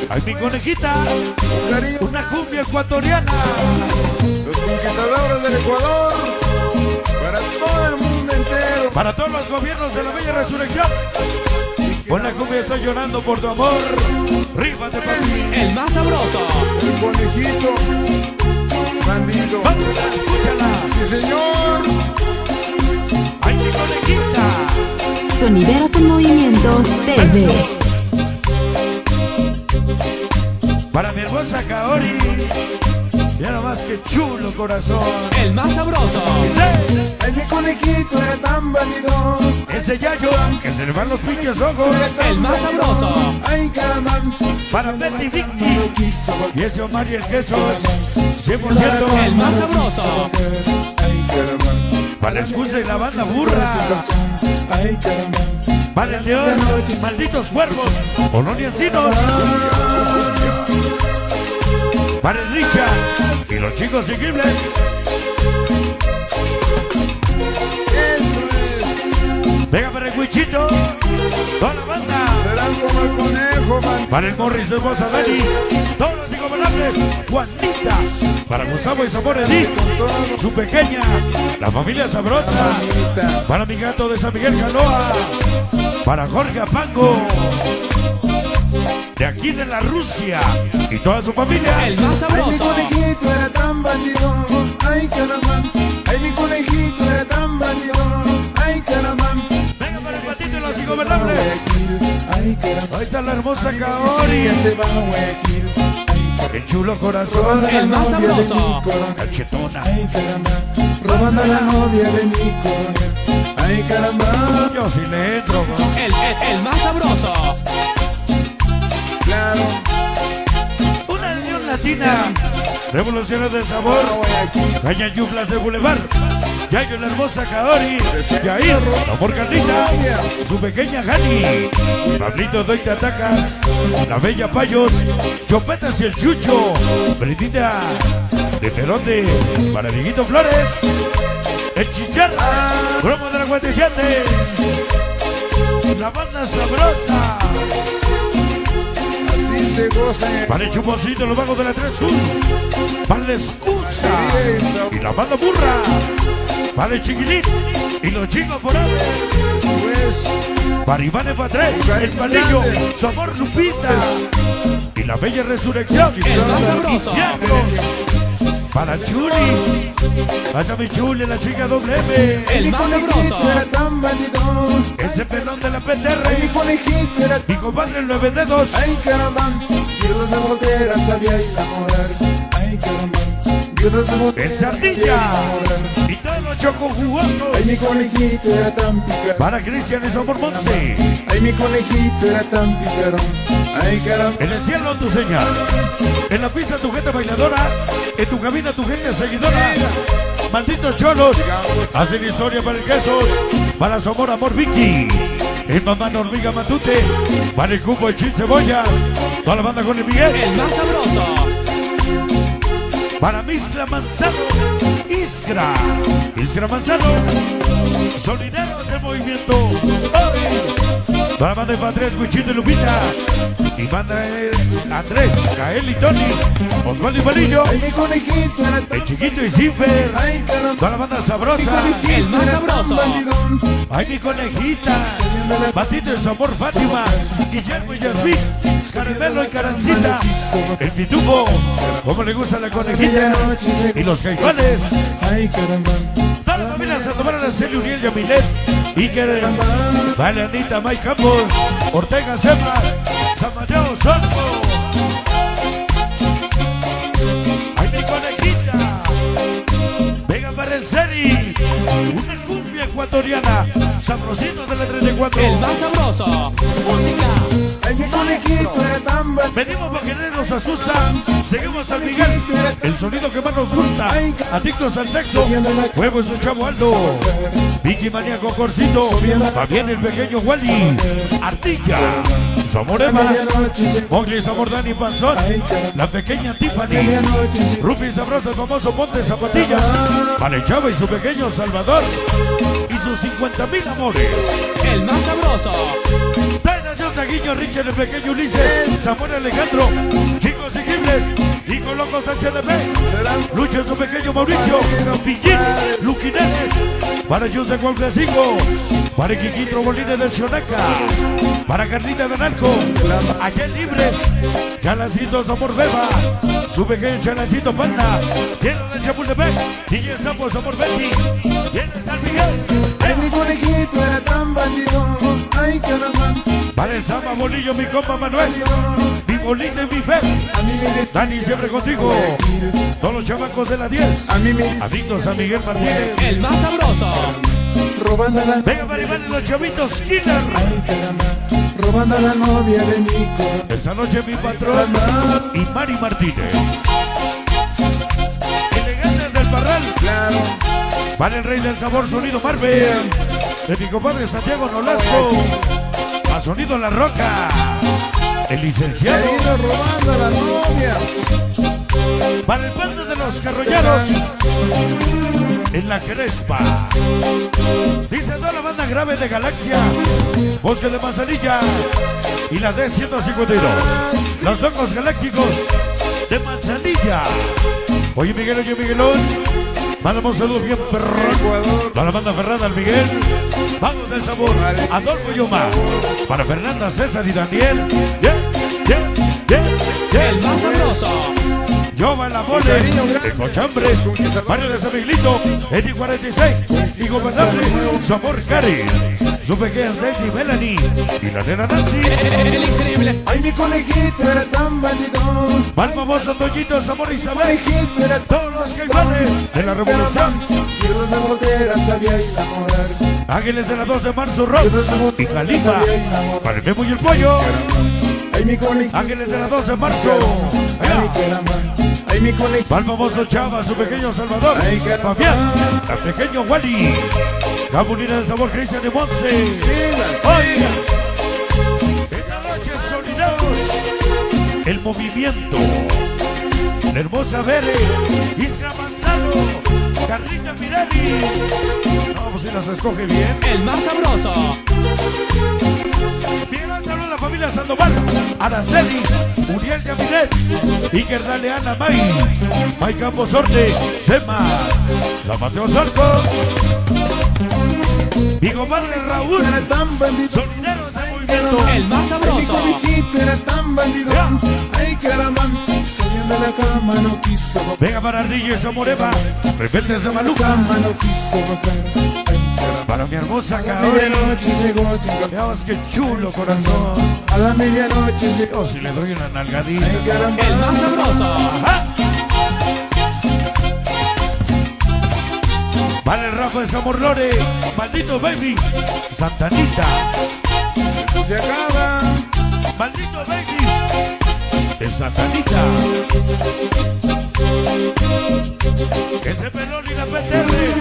Ay, mi conejita, una cumbia ecuatoriana. Los conquistadores del Ecuador, para todo el mundo entero. Para todos los gobiernos de la Bella Resurrección. Una cumbia estoy llorando por tu amor. Rífate, papi. El más sabroso. El conejito bandido. Vámonos, escúchala. Sí, señor. Ay, mi conejita. Sonideros en Movimiento TV. Para mi hermosa Kaori. Ya nomás que chulo corazón. El más sabroso. Ay, mi conejito era tan bandido. Ese Yayo, que se le van los pinches ojos. El más sabroso. Ay, caramba. Para Betty Vicky. Y ese Omar y el Quesos. 100%. El más sabroso. Ay, caramba. Para la excusa y la banda burra. Ay, caramba. Para el León, malditos cuervos. Colonia Encinos. Para el Richard y los chicos increíbles. Eso es. Venga para el Huichito. Toda la banda. Serán como el conejo, man. Para el Morris, hermosa Dani. Todos los ingobernables. Juanita. Para Gustavo y Zamora Edith. Su pequeña. La familia sabrosa. Para mi gato de San Miguel Canoa. Para Jorge Apango. De aquí de la Rusia. Y toda su familia. El más Ay, mi sabroso. conejito era tan bandido. Ay, caramba. Ay, mi conejito era tan bandido. Ay, caramba. Venga para el patito y los ingobernables. Ay, caramba. Ahí está la hermosa Ya Kaori. se va a Guayaquil. Qué chulo corazón. Robando a la El más novia de mi sabroso. coronel. Cachetona. Ay, caramba. Robando a la novia de mi coronel. Ay, caramba. Yo sí le entro, bro. El más sabroso. Claro. Una unión latina. Revoluciones del sabor. Caña Yuflas de Boulevard. Yayo la hermosa Kaori. Yair, amor Carlita. Su pequeña Gani. Pablito Doy te atacas. La bella Payos. Chopetas y el Chucho. Britita de Perote. Para Dieguito Flores. El Chicharra. Promo de la 47. La banda sabrosa. Así se goza. Para el Chuponcito, los vagos de la 3 Sur. Para la excusa. Y la banda burra. Para el Chiquilín. Y los chicos por ahí. Pues, Para Iván Epatrés. El Palillo. Su amor Lupita. Y la bella resurrección. El más sabroso. Diablos. Para Chulis. Vaya mi Chuli, la chica doble M. El más conejito era sabroso. tan bandido. Ese pelón de la Ay, mi PTR. conejito era. Mi compadre el 9 dedos. Ay, caramba. Viudas de solteras sabía enamorar. Ay, caramba. Viudas de solteras Esa ardilla. sabía enamorar. Y todos los chocos jugosos. Ay, mi conejito era tan picaro. Para Cristian y Somos Monse. Ay, mi conejito era tan picaro. Ay, caramba. En el cielo tu señal. En la pista tu gente bailadora. En tu cabina tu gente seguidora. Malditos cholos. Hacen historia para el Quesos. Para su amor, amor Vicky. En mamá Hormiga Matute. Para el cupo el Chin Cebollas. Toda la banda con el Miguel. El más sabroso. Para Miscla Manzano. Iskra Manzano. Solideros en movimiento. Toda la banda de Andrés, Huichito y Lupita. Y banda de Andrés, Kael y Tony. Osvaldo y Palillo. Ay, mi conejito era tan. El Chiquito y Cifer. Ay, caramba. Toda la banda sabrosa. El más sabroso. Ay, mi conejita. Patito y su amor Fátima. Guillermo y Yasmín. Caramelo y Carancita. El Pitufo. Como le gusta la conejita. Y los Caifanes. Ay, caramba. Toda la familia Sandoval, Araceli, Uriel, Yamilet. Iker. Vale, Anita, Mike Campos. Ortega, Sema. San Mateo, Solco. Ay, mi conejita. Venga para el Seri. Una cumbia ecuatoriana. Sabrosito de la 34. El más sabroso. Música. Ay, mi conejito era tan bandido. Venimos para que nadie nos asusta. Seguimos San Miguel. El sonido que más nos gusta. Adictos al sexo. Huevo es un chavo Aldo. Vicky Maníaco Corcito. Fabián el pequeño Wally. Ardilla. Somos Eva. Mowgli Sabor Dani Panzón. La pequeña Tiffany. Rufi Sabroso, el famoso Ponte Zapatillas. Vale Chava y su pequeño Salvador. Y su sus 50,000 amores. El más sabroso. Sensación Saguiño, Richard el pequeño Ulises, Samuel Alejandro, Chicos Iquibles, Nico Loco Sánchez de Fe, Lucho su pequeño Mauricio, Pillín, Luquinales, para José Juan Francisco, para Quiquitro Bolines del Xonaca, para Carlita de Analco, allá en Libres, Chalacito Amor Beba, su pequeño Chalacito Panda, Tierra del Chapultepec, DJ Sapo Amor Betty, viene San Miguel. Ay, mi conejito era tan bandido. Ay, caramba. Para el Samba Bolillo, mi compa Manuel, mi bolita y mi fe. A mí me decía, Dani siempre contigo. Todos los chamacos de la 10. a mí me decía, Adictos a Miguel Martínez. El más sabroso. robando a la Venga, Maribel y los chavitos Killer. Ay, caramba. Robando a la novia de Nico. Esta noche mi patrón y Mari Martínez. Elegantes del Parral. Claro. Para el rey del sabor, sonido Marvel. De mi compadre Santiago Nolasco. A sonido La Roca. El Se licenciado. ha ido robando a la novia. Para el bando de los carroñeros. En la Crespa. Dice toda la banda grave de Galaxia. Bosque de Manzanilla. Y la D152. Los locos galácticos de Manzanilla. Oye Miguel, oye Miguelón. Mandamos saludos bien perrón. Ecuador. Para la banda Ferrada, el Miguel. Vamos del sabor. Adolfo Yuma. Para Fernanda, César y Daniel. El más sabroso. Yoma la mole. El Cochambre. Mario de San Miguelito. Edi 46. Ingobernable. Su amor Cari. Su pequeña Daisy Melanie. Y la nena Nancy. El increíble. Ay, mi conejito era tan bandido. Mal famoso Toñito, Zamora Isabel. Conejito era Todos los caifanes de la revolución. Y Rosa Soltera sabía enamorar. Ángeles de la 2 de marzo, Rock. Y Califa. Para el Memo y el Pollo. Ay, mi conejito. Ángeles de la 2 de marzo. Ay, caramba. Ay, mi conejito. Mal famoso Chava, su pequeño Salvador. Fabián, el pequeño Wally. Gabulina del sabor Cristian de Monse. Oiga, esta noche sonidos. El movimiento. La hermosa Bere. Isra Manzano. Carlita Mirani. Vamos si las escoge bien. El más sabroso. Bien, saludos a la familia Sandoval, Araceli, Uriel Yamilet, Iker Dale Ana May, May Campos Sorte, Sema, San Mateo Sorco, mi compadre Raúl, Era tan bandido. Solideros en Movimiento. El más Ay, mi sabroso. conejito era tan bandido. Ay, caramba. Saliendo de la cama no quiso bajar. Venga para Ardillo y Zamoreva, Rebeldes de Maluca, Cama no quiso bajar. Ay, caramba. para mi hermosa A la Caori. medianoche llegó sin café. Veamos qué chulo corazón. A la medianoche llegó Oh, si le doy una Ay, nalgadita. caramba. El más sabroso. Ajá. Para el Rafa de Zamor Lore, Maldito Baby, Santanita, Esto se acaba. Maldito Baby, de Santanita. Ese pelón y la PTR,